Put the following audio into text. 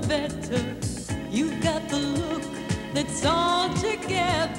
better. You've got the look that's all together.